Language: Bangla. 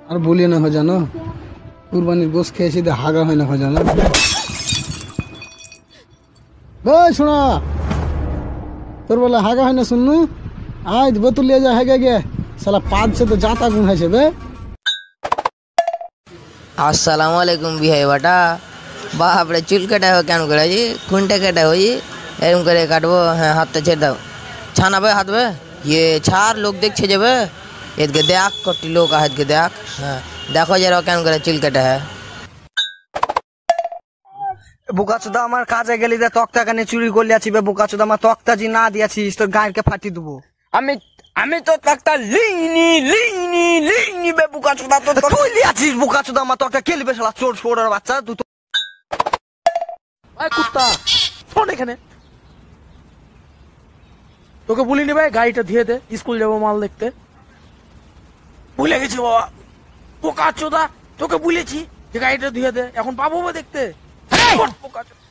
আর বলিয়ে না জানো, কুরবানির গোশ খেয়েছি তো হাগা হয় না জানো। ভাই শোনা, তোর বলে হাগা হয় না শুননু, আজ বোতল লিয়ে যা হেগে গে সালা পাঁচ তো জাতা গুণ হয়েছে বে। আসসালামু আলাইকুম বিহাই বাটা। বাপ রে চুল কাটা हो কেন করে जी খুনটা কাটা হই এরকম করে কাটবো। হ্যাঁ হাতটা ছেড়ে দাও, ছানাবে হাত বে ইয়ে ছাড়, লোক দেখছে যাবে এদিকে দেখ কটি লোক আজকে দেখ। হ্যাঁ দেখো যারা কেন করে চুল কাটা है। বুকাচোদা আমার কাজে গেলি যে তক্তা কানে চুরি করলে আছি বে বুকাচোদা, আমার তক্তা জি না দিয়েছিস তোর গাঁয়েরকে ফাটি দেবো। আমি আমি তো তক্তা লিনি বে বুকাচোদা, তো তুই লিয়াছিস বুকাচোদা, আমার তক্তা খেলবে শালা চোর ছোড়ার বাচ্চা তুই তো। ওই কুত্তা শোন এখানে, তোকে বলিনি ভাই গাড়িটা ধুয়ে দে, স্কুল যাবো মাল দেখতে। ভুলে গেছি বাবা, বোকাচোদা তোকে বলেছি যে গাড়িটা ধুয়ে দে, এখন পাবো দেখতে।